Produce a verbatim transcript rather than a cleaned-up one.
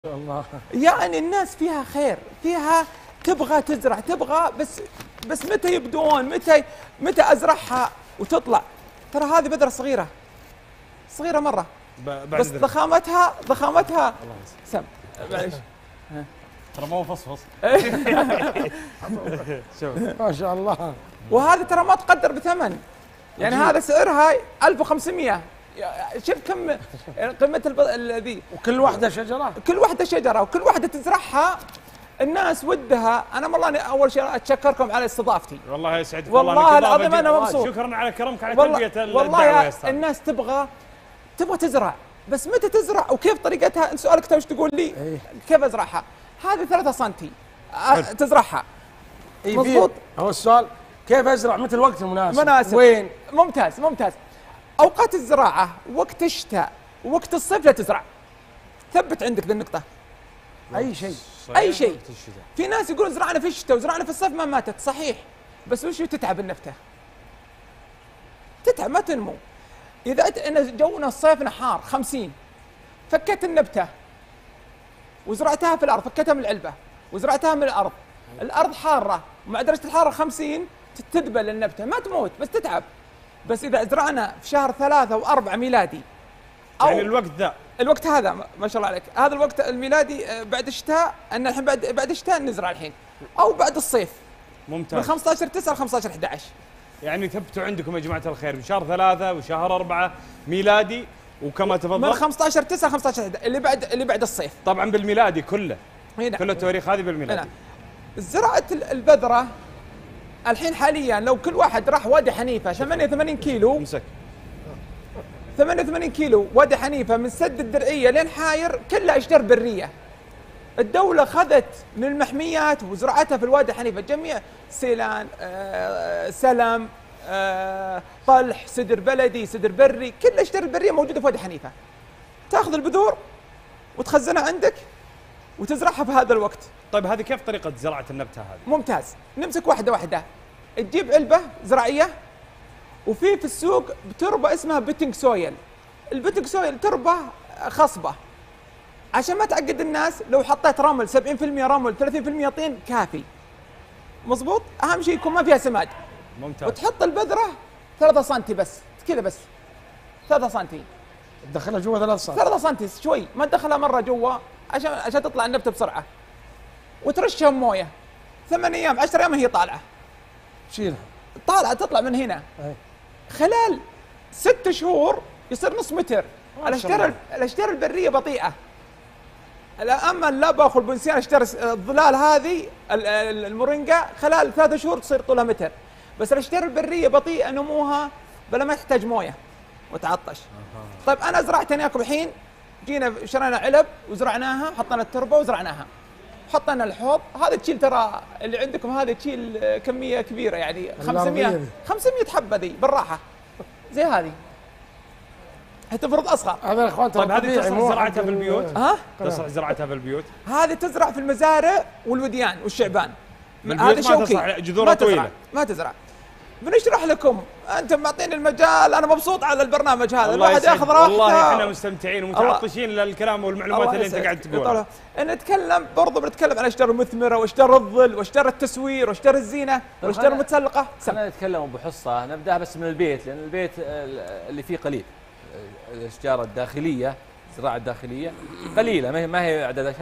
الله. يعني الناس فيها خير، فيها تبغى تزرع، تبغى بس بس متى يبدون؟ متى متى ازرعها وتطلع؟ ترى هذه بذرة صغيرة صغيرة مرة، بس ضخامتها ضخامتها سم. معليش ترى مو فصفص. شوف ما شاء الله. وهذه ترى ما تقدر بثمن، يعني هذا سعرها ألف وخمسمئة. شوف كم قيمة ذي، وكل واحدة شجرة، كل واحدة شجرة، وكل واحدة تزرعها. الناس ودها. انا والله اول شيء اتشكركم على استضافتي، والله يسعدك والله العظيم انا مبسوط. شكرا على كرمك على والله تلبية والله الدعوة يا استاذ. الناس تبغى تبغى تزرع، بس متى تزرع وكيف طريقتها؟ انت سؤالك تو ايش تقول لي؟ إيه؟ كيف ازرعها؟ هذه ثلاثة سنتي تزرعها. إيه مضبوط. هو السؤال كيف ازرع؟ متى الوقت المناسب؟ مناسب. وين؟ ممتاز ممتاز. اوقات الزراعة وقت الشتاء وقت الصيف لا تزرع. ثبت عندك ذي النقطة. اي شيء اي شيء. في ناس يقولون زرعنا في الشتاء وزرعنا في الصيف ما ماتت، صحيح، بس وش تتعب النبتة؟ تتعب ما تنمو. اذا ان جونا الصيف حار خمسين، فكيت النبتة وزرعتها في الارض، فكيتها من العلبة وزرعتها من الارض، الارض حارة ومع درجة الحرارة خمسين تدبل النبتة، ما تموت بس تتعب. بس اذا زرعنا في شهر ثلاثة واربعة ميلادي، أو يعني الوقت ذا، الوقت هذا ما شاء الله عليك، هذا الوقت الميلادي بعد الشتاء، ان الحين بعد بعد الشتاء نزرع الحين، او بعد الصيف. ممتاز. من خمسة عشر تسعة ل خمسة عشر أحد عشر. يعني ثبتوا عندكم يا جماعة الخير بشهر ثلاثة وشهر أربعة ميلادي، وكما تفضل من خمسة عشر تسعة ل خمسة عشر أحد عشر اللي بعد اللي بعد الصيف. طبعا بالميلادي كله. هنا. كل التواريخ هذه بالميلادي. هنا. زراعة البذرة الحين حاليا لو كل واحد راح وادي حنيفة ثمانية وثمانين كيلو، امسك ثمانية وثمانين كيلو وادي حنيفة من سد الدرعية لين حاير كلها اشجار برية. الدولة خذت من المحميات وزرعتها في الوادي حنيفة، جميع سيلان، آه، سلم، آه، طلح، سدر بلدي، سدر بري، كل الاشجار البرية موجودة في وادي حنيفة. تاخذ البذور وتخزنها عندك وتزرعها في هذا الوقت. طيب هذه كيف طريقة زراعة النبتة هذه؟ ممتاز. نمسك واحدة واحدة، تجيب علبة زراعية، وفي في السوق تربة اسمها بيتنج سويل. البيتنج سويل تربة خصبة، عشان ما تعقد الناس. لو حطيت رمل سبعين بالمئة رمل ثلاثين بالمئة طين كافي. مزبوط. اهم شيء يكون ما فيها سماد. ممتاز. وتحط البذرة ثلاثة سنتي بس كذا، بس ثلاثة سنتي تدخلها جوا ثلاث سنتي، ثلاثة سنتي شوي، ما تدخلها مرة جوا عشان عشان تطلع النبتة بسرعة. وترشها موية ثمان ايام عشر ايام هي طالعة. شيلها طالعة تطلع من هنا. أي. خلال ست شهور يصير نص متر. الاشجار الاشجار البريه بطيئه. اما اللبخ والبنسيان، اشجار الظلال هذه المورينجا، خلال ثلاث شهور تصير طولها متر. بس الاشجار البريه بطيئه نموها، بلا ما تحتاج مويه وتعطش. طيب انا زرعت اياكم الحين، جينا شرينا علب وزرعناها، حطينا التربه وزرعناها، حطينا الحوض. هذا تشيل، ترى اللي عندكم هذا تشيل كميه كبيره، يعني خمسمئة خمسمئة حبه ذي بالراحه، زي هذه تفرض اصغر. هذا يا اخوان. طيب هذه تصلح زراعتها في البيوت؟ ها؟ تصلح زراعتها في البيوت؟ هذه تزرع في المزارع والوديان والشعبان. هذا شوكي، جذورها طويله ما تزرع. بنشرح لكم، انتم معطيني المجال، انا مبسوط على البرنامج هذا. الواحد ياخذ راحته. والله احنا مستمتعين ومتعطشين للكلام والمعلومات اللي انت قاعد تقولها. نتكلم برضو، بنتكلم عن اشجار المثمره واشجار الظل واشجار التسوير واشجار الزينه واشجار المتسلقه. خلينا نتكلم بحصه، نبداها بس من البيت، لان البيت اللي فيه قليل. الاشجار الداخليه، الزراعه الداخليه قليله، ما هي ما هي عددها.